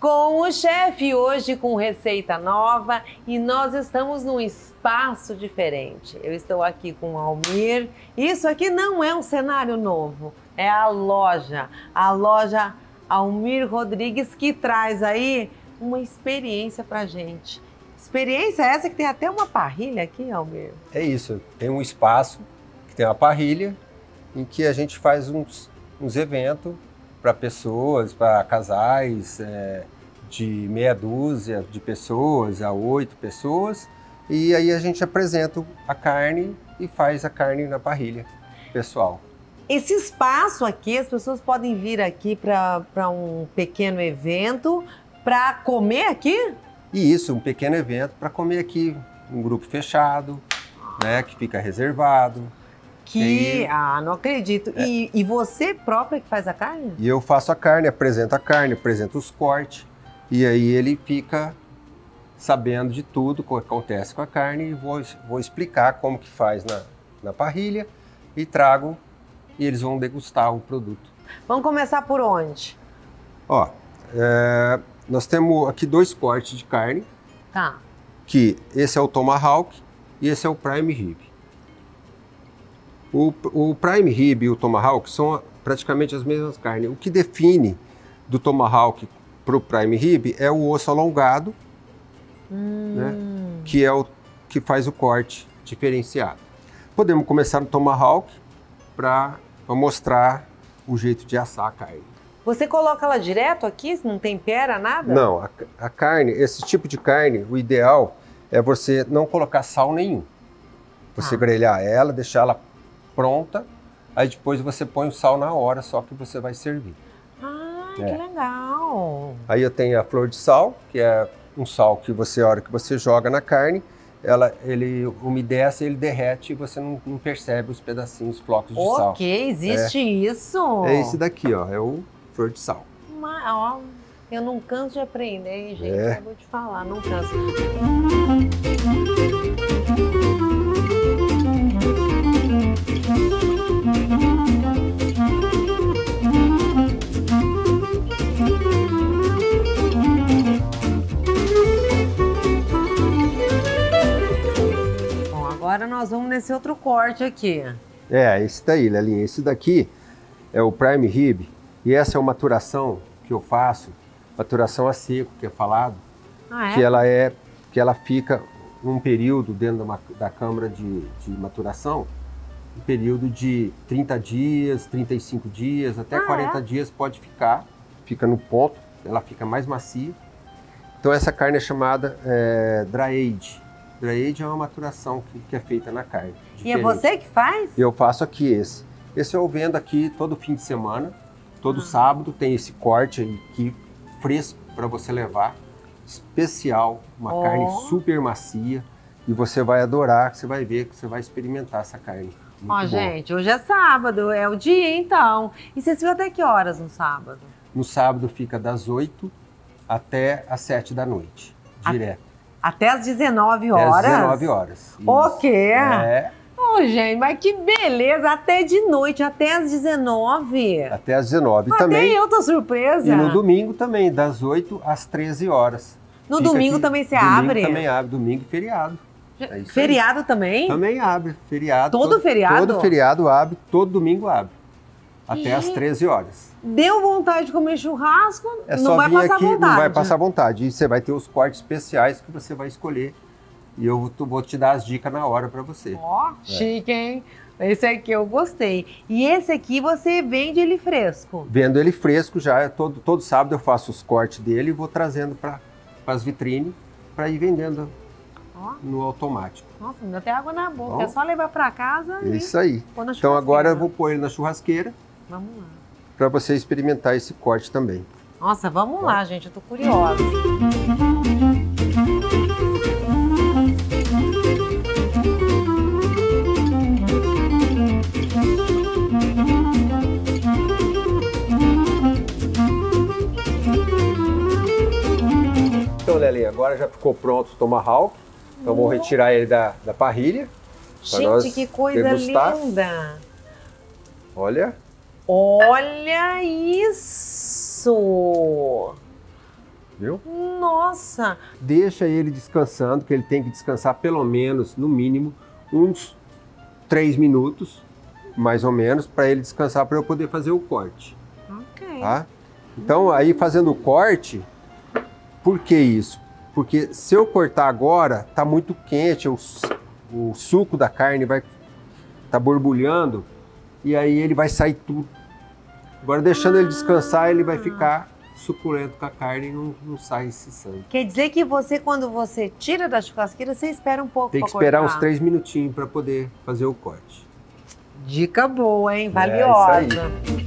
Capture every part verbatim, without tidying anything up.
com o chefe, hoje com receita nova, e nós estamos num espaço diferente. Eu estou aqui com o Almir. Isso aqui não é um cenário novo, é a loja, a loja Almir Rodrigues, que traz aí uma experiência pra gente. Experiência essa que tem até uma parrilha aqui, Almir? É isso, tem um espaço que tem uma parrilha em que a gente faz uns, uns eventos para pessoas, para casais, é, de meia dúzia de pessoas a oito pessoas, e aí a gente apresenta a carne e faz a carne na parrilha pessoal. Esse espaço aqui, as pessoas podem vir aqui para um pequeno evento, para comer aqui? E isso, um pequeno evento para comer aqui, um grupo fechado, né, que fica reservado. Que, aí, ah, não acredito. É. E, e você própria que faz a carne? E eu faço a carne, apresento a carne, apresento os cortes, e aí ele fica sabendo de tudo o que acontece com a carne, e vou, vou explicar como que faz na, na parrilha, e trago, e eles vão degustar o produto. Vamos começar por onde? Ó, é, nós temos aqui dois cortes de carne. Tá. Que esse é o Tomahawk e esse é o Prime Rib. O, o Prime Rib e o Tomahawk são praticamente as mesmas carnes. O que define do Tomahawk para o Prime Rib é o osso alongado, hum. né, que é o que faz o corte diferenciado. Podemos começar no Tomahawk para mostrar o jeito de assar a carne. Você coloca ela direto aqui, não tempera nada? Não, a, a carne, esse tipo de carne, o ideal é você não colocar sal nenhum. Você ah. grelhar ela, deixar ela pronta, aí depois você põe o sal na hora, só que você vai servir. Ah, é. Que legal! Aí eu tenho a flor de sal, que é um sal que você, a hora que você joga na carne, ela, ele umedece, ele derrete e você não, não percebe os pedacinhos, os flocos de okay, sal. Ok, existe é. isso? É esse daqui, ó, é o flor de sal. Mas, ó, eu não canso de aprender, hein, gente? É. Eu vou te falar, não canso. Bom, agora nós vamos nesse outro corte aqui. É, esse daí, Lelinha. Esse daqui é o Prime Rib. E essa é uma maturação que eu faço, maturação a seco, que é falado, ah, é? que ela é, que ela fica um período dentro da, da câmara de, de maturação, um período de trinta dias, trinta e cinco dias, até ah, quarenta é? dias pode ficar, fica no ponto, ela fica mais macia. Então essa carne é chamada é, Dry Age. Dry Age é uma maturação que, que é feita na carne. Diferente. E é você que faz? Eu faço aqui esse. Esse eu vendo aqui todo fim de semana. Todo ah. sábado tem esse corte aí aqui, fresco, para você levar, especial, uma oh. carne super macia, e você vai adorar, você vai ver, que você vai experimentar essa carne. Ó, oh, gente, hoje é sábado, é o dia então. E vocês ficam até que horas no sábado? No sábado fica das oito até as sete da noite, direto. Até as dezenove horas? Até as dezenove horas. O quê? É. Oh, gente, mas que beleza! Até de noite, até às dezenove. Até às dezenove Até também. eu tô surpresa. E no domingo também, das oito às treze horas. No Fica domingo aqui, também você domingo abre? Também abre, domingo e feriado. É feriado aí. Também? Também abre, feriado. Todo, todo feriado? Todo feriado abre, todo domingo abre. Até e... às treze horas. Deu vontade de comer churrasco, é não vai passar aqui, vontade. Não vai passar vontade. E você vai ter os cortes especiais que você vai escolher. E eu vou te dar as dicas na hora para você. Ó, oh, é. Chique, hein? Esse aqui eu gostei. E esse aqui você vende ele fresco? Vendo ele fresco já. Todo, todo sábado eu faço os cortes dele e vou trazendo para as vitrines para ir vendendo oh. no automático. Nossa, me deu até água na boca. Bom, é só levar para casa e isso aí. Então agora eu vou pôr ele na churrasqueira. Vamos lá. Para você experimentar esse corte também. Nossa, vamos Bom. lá, gente. Eu tô curiosa. Então, Lelinha, agora já ficou pronto o Tomahawk. Então, vou retirar ele da, da parrilha. Gente, que coisa degustar. linda! Olha. Olha isso! viu? Nossa! Deixa ele descansando, que ele tem que descansar pelo menos, no mínimo, uns três minutos, mais ou menos, para ele descansar, para eu poder fazer o corte. Ok. Tá? Então, aí fazendo o corte, por que isso? Porque se eu cortar agora, tá muito quente, o, o suco da carne vai tá borbulhando, e aí ele vai sair tudo. Agora, deixando ah. ele descansar, ele vai ficar suculento com a carne e não, não sai esse sangue. Quer dizer que você, quando você tira da churrasqueira, você espera um pouco para cortar? Tem que esperar uns três minutinhos para poder fazer o corte. Dica boa, hein? Valiosa. É isso aí.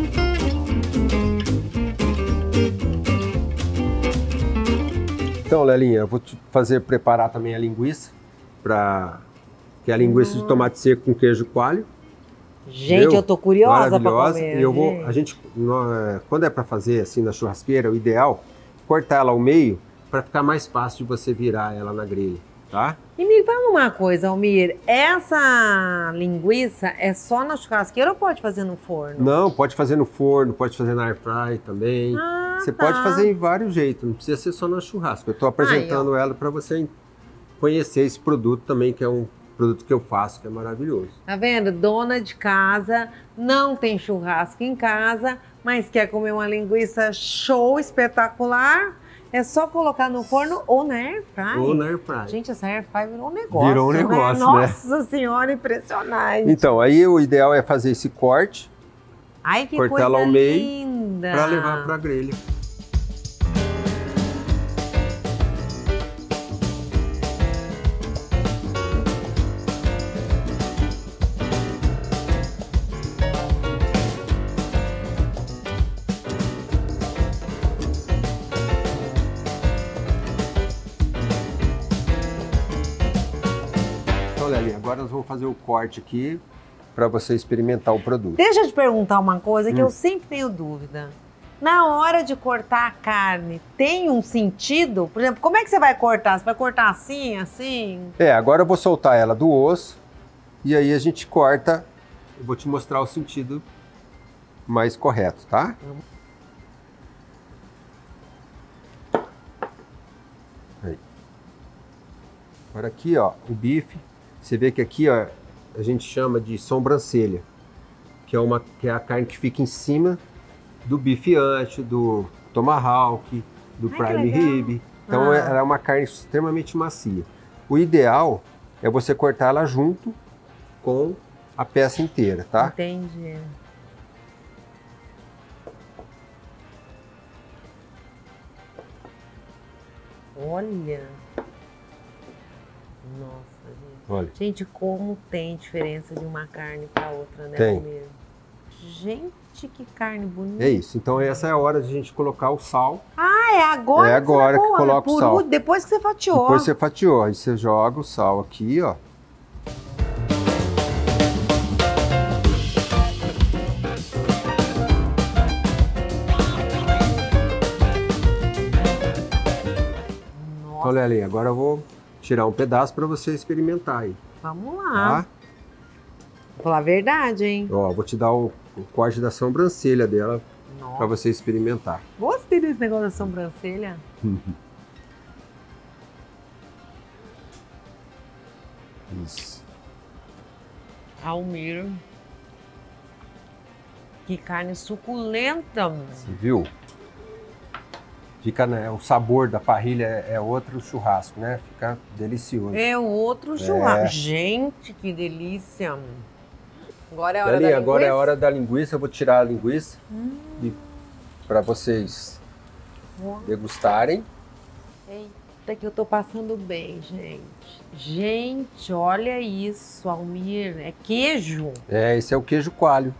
Então, Lelinha, eu vou te fazer preparar também a linguiça, pra... que é a linguiça uhum. de tomate seco com queijo coalho. Gente, entendeu? Eu tô curiosa para comer. E eu vou, a gente, quando é para fazer assim na churrasqueira, o ideal é cortar ela ao meio para ficar mais fácil de você virar ela na grelha, tá? E me fala uma coisa, Almir, essa linguiça é só na churrasqueira ou pode fazer no forno? Não, pode fazer no forno, pode fazer na air fry também. Ah, você tá. pode fazer em vários jeitos, não precisa ser só na churrasco. Eu tô apresentando Ai, ela para você conhecer esse produto também, que é um produto que eu faço, que é maravilhoso. Tá vendo? Dona de casa, não tem churrasco em casa, mas quer comer uma linguiça show, espetacular, é só colocar no forno ou na air fry. Ou na air fry. Gente, essa air fry virou um negócio, Virou um negócio, né? né? Nossa Senhora, impressionante. Então, aí o ideal é fazer esse corte, Ai, que cortar coisa ela ao meio, linda. para levar para a grelha. Agora nós vamos fazer o corte aqui para você experimentar o produto. Deixa eu te perguntar uma coisa que hum. eu sempre tenho dúvida. Na hora de cortar a carne, tem um sentido? Por exemplo, como é que você vai cortar? Você vai cortar assim, assim? É, agora eu vou soltar ela do osso e aí a gente corta. Eu vou te mostrar o sentido mais correto, tá? Aí. Agora aqui, ó, o bife. Você vê que aqui, ó, a gente chama de sobrancelha, que é, uma, que é a carne que fica em cima do bife ancho, do tomahawk, do Ai, prime rib. Então, ah. ela é uma carne extremamente macia. O ideal é você cortar ela junto com a peça inteira, tá? Entendi. Olha. Nossa. Olha. Gente, como tem diferença de uma carne para outra, né? Tem. Mesmo? Gente, que carne bonita. É isso. Então essa é a hora de a gente colocar o sal. Ah, é agora? É agora que, que coloca o sal. Depois que você fatiou. Depois você fatiou. Aí você joga o sal aqui, ó. Nossa. Olha ali, agora eu vou tirar um pedaço para você experimentar aí. Vamos lá. Tá? Vou falar a verdade, hein? Ó, vou te dar o, o corte da sobrancelha dela para você experimentar. Gostei desse negócio da sobrancelha. Isso. Almir. Que carne suculenta. Você viu? Fica, né, o sabor da parrilha é, é outro churrasco, né? Fica delicioso. É outro churrasco. É. Gente, que delícia. Agora é a hora Dali, da linguiça? Agora é a hora da linguiça. Eu vou tirar a linguiça hum. para vocês oh. degustarem. Eita, que eu tô passando bem, gente. Gente, olha isso, Almir. É queijo? É, esse é o queijo coalho.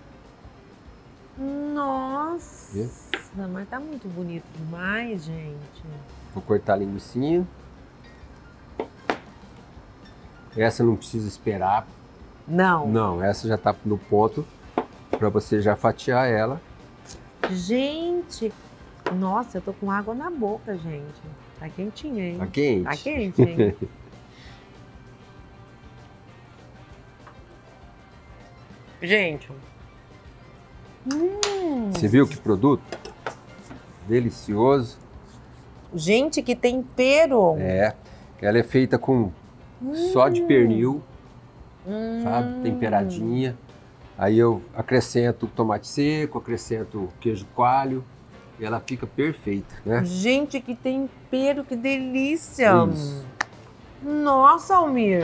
Nossa, e? Mas tá muito bonito demais, gente. Vou cortar a linguicinha. Essa não precisa esperar. Não. Não, essa já tá no ponto para você já fatiar ela. Gente, nossa, eu tô com água na boca, gente. Tá quentinha, hein? Tá quente? Tá quente, hein? Gente. Hum. Você viu que produto? Delicioso. Gente, que tempero! É, ela é feita com hum. só de pernil, hum. sabe? Temperadinha. Aí eu acrescento tomate seco, acrescento queijo coalho e ela fica perfeita, né? Gente, que tempero, que delícia! Isso. Nossa, Almir!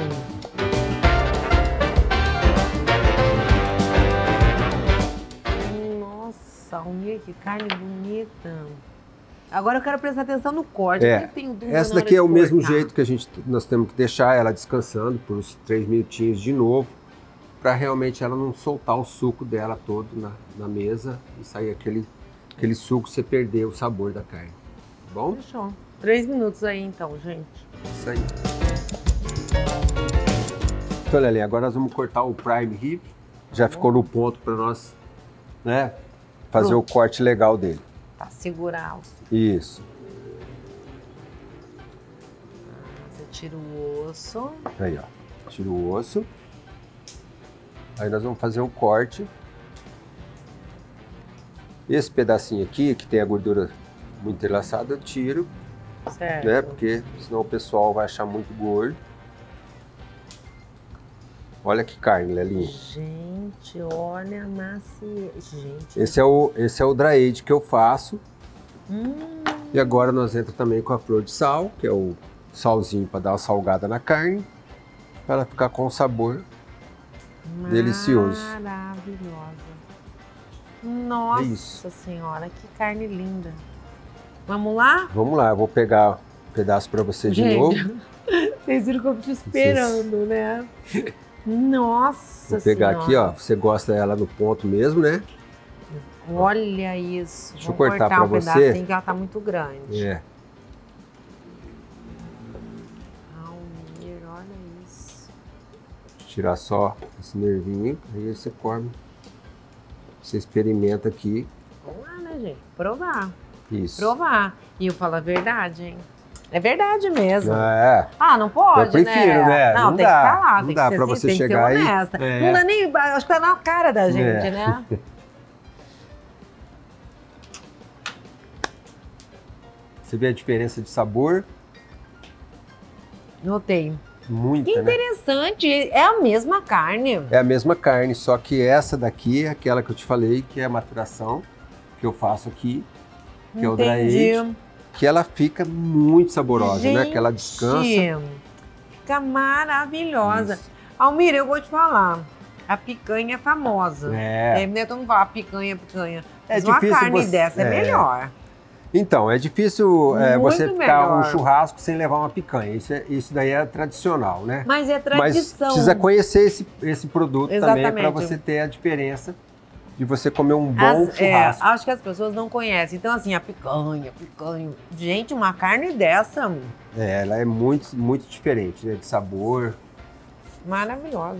Nossa, Almir, que carne bonita! Agora eu quero prestar atenção no corte. É, eu tenho dúvida essa na hora daqui é de o mesmo cortar. jeito que a gente, nós temos que deixar ela descansando por uns três minutinhos de novo, para realmente ela não soltar o suco dela todo na, na mesa e sair aquele, aquele suco, você perder o sabor da carne. Tá bom? Fechou. Três minutos aí então, gente. Isso aí. Então, Lelinha, agora nós vamos cortar o prime rib. Já ficou no ponto para nós, né, fazer Pronto. o corte legal dele. Para segurar o suco. Isso. Você tira o osso. Aí, ó. Tira o osso. Aí nós vamos fazer o corte. Esse pedacinho aqui, que tem a gordura muito entrelaçada, eu tiro. Certo. Né? Porque senão o pessoal vai achar muito gordo. Olha que carne, Lelinha. Gente, olha a macia. Gente. Esse é o, esse é o dry age que eu faço. Hum. E agora nós entramos também com a flor de sal, que é o salzinho para dar uma salgada na carne, para ela ficar com um sabor delicioso. Maravilhosa. Nossa é Senhora, que carne linda. Vamos lá? Vamos lá, eu vou pegar um pedaço para você de Gente, novo. Vocês viram que eu estou esperando, né? Nossa Vou pegar Senhora. aqui, ó. Você gosta dela no ponto mesmo, né? Olha isso. Deixa eu Vou cortar cortar pra um você. pedacinho que ela tá muito grande. É. Almir, olha isso. Tirar só esse nervinho, aí você come. Você experimenta aqui. Vamos lá, né, gente? Provar. Isso. Provar. E eu falo a verdade, hein? É verdade mesmo. É. Ah, não pode, Eu prefiro, né? Não, Não tem dá. que falar, Não tem dá que ser pra assim, você tem chegar que ser aí. honesta. É. Não dá nem, acho que tá na cara da gente, É. né? Você vê a diferença de sabor? Notei. Muita, Que né? interessante, é a mesma carne. É a mesma carne, só que essa daqui é aquela que eu te falei, que é a maturação que eu faço aqui, que é o dry age, que ela fica muito saborosa, Gente, né? Que ela descansa. Fica maravilhosa. Isso. Almir, eu vou te falar, a picanha é famosa. É. É, todo mundo fala picanha, picanha. É Mas uma difícil carne você- dessa é, é. melhor. Então, é difícil é, Muito você ficar melhor. um churrasco sem levar uma picanha. Isso, é- isso daí é tradicional, né? Mas é Mas tradição. precisa conhecer esse, esse produto também para Exatamente. você ter a diferença de você comer um bom As- é, churrasco. acho que as pessoas não conhecem. Então, assim, a picanha, picanha. Gente, uma carne dessa, É, ela é muito, muito diferente, né? De sabor. maravilhosa.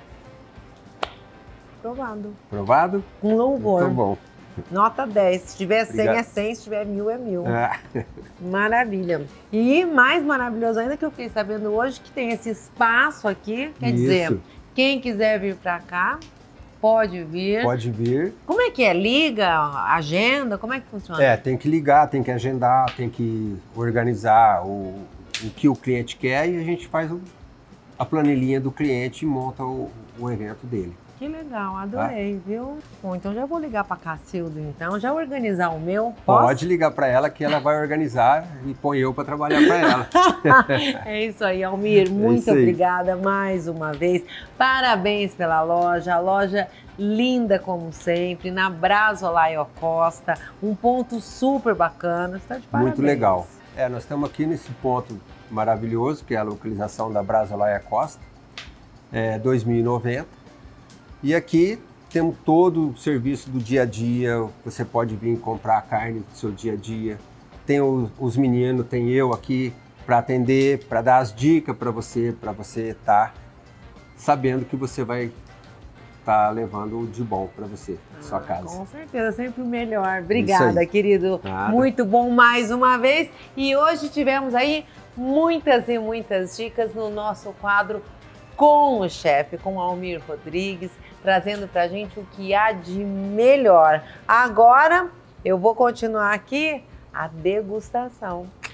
Provado. Provado? Com louvor. Muito bom. Nota dez. Se tiver cem Obrigado. é cem, se tiver mil é mil. Ah, Maravilha. E mais maravilhoso ainda que eu fiquei sabendo hoje que tem esse espaço aqui. Quer Isso. dizer, quem quiser vir pra cá, pode vir. pode vir. Como é que é? Liga, agenda? Como é que funciona? É, tem que ligar, tem que agendar, tem que organizar o, o que o cliente quer e a gente faz o- a planilhinha do cliente e monta o, o evento dele. Que legal, adorei, viu? Bom, então já vou ligar pra Cacildo, então, já organizar o meu. Posso? Pode ligar para ela que ela vai organizar e põe eu para trabalhar para ela. É isso aí, Almir. Muito isso aí. obrigada mais uma vez. Parabéns pela loja. A loja linda como sempre, na Brasolai Costa. Um ponto super bacana. Está de parabéns. Muito legal. É, nós estamos aqui nesse ponto maravilhoso, que é a localização da Brasolai Costa, é, dois mil e noventa. E aqui temos todo o serviço do dia a dia. Você pode vir comprar a carne do seu dia a dia. Tem os, os meninos, tem eu aqui para atender, para dar as dicas para você, para você estar sabendo que você vai estar levando de bom para você, na sua casa. Com certeza, sempre o melhor. Obrigada, aí. querido. Nada. Muito bom mais uma vez. E hoje tivemos aí muitas e muitas dicas no nosso quadro com o chefe, com o Almir Rodrigues, trazendo pra gente o que há de melhor. Agora eu vou continuar aqui a degustação.